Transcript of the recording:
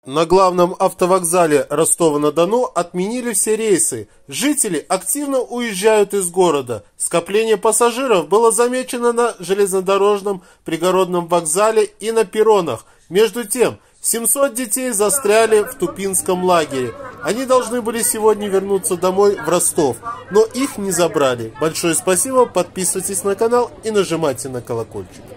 На главном автовокзале Ростова-на-Дону отменили все рейсы. Жители активно уезжают из города. Скопление пассажиров было замечено на железнодорожном пригородном вокзале и на перронах. Между тем, 700 детей застряли в Тупинском лагере. Они должны были сегодня вернуться домой в Ростов, но их не забрали. Большое спасибо, подписывайтесь на канал и нажимайте на колокольчик.